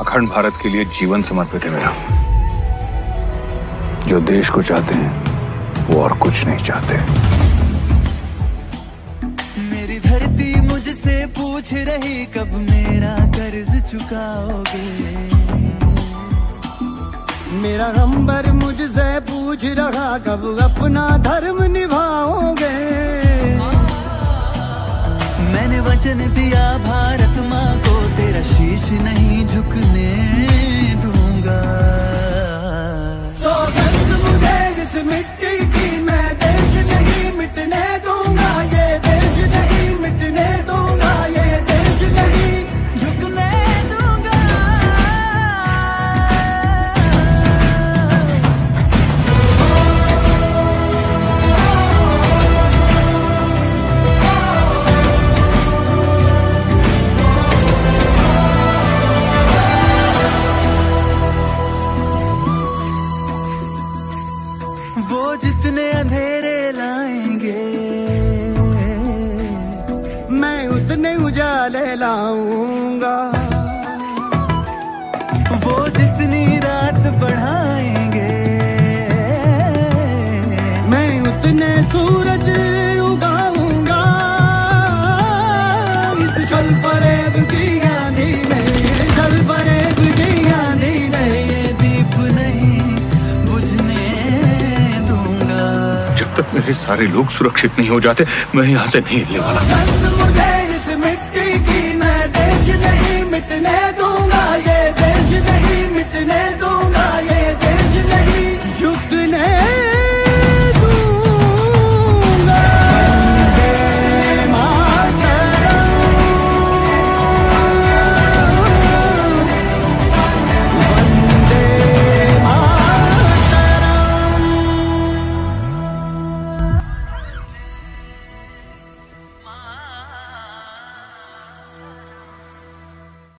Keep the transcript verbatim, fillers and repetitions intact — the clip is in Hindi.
अखंड भारत के लिए जीवन समर्पित है मेरा। जो देश को चाहते हैं वो और कुछ नहीं चाहते। मेरी धरती मुझसे पूछ रही कब मेरा कर्ज चुकाओगे। मेरा अंबर मुझसे पूछ रहा कब अपना धर्म निभाओगे। मैंने वचन दिया भारत माँ को तेरा शीश नहीं झुकने दूंगा। सौगंध मुझे इस मिट्टी की, मैं देश नहीं मिटने दूंगा। ये देश नहीं मिटने दूंगा, ये देश नहीं झुकने दूंगा। वो जितने अंधेरे लाएंगे मैं उतने उजाले लाऊंगा। वो जितनी रात बढ़ाएंगे मैं उतने सूरज उगाऊंगा। इस छल फरेब की आंधी में, छल फरेब की आंधी में ये दीप नहीं बुझने दूंगा। जब तक मेरे सारे लोग सुरक्षित नहीं हो जाते मैं यहाँ से नहीं हिलने वाला। मुझे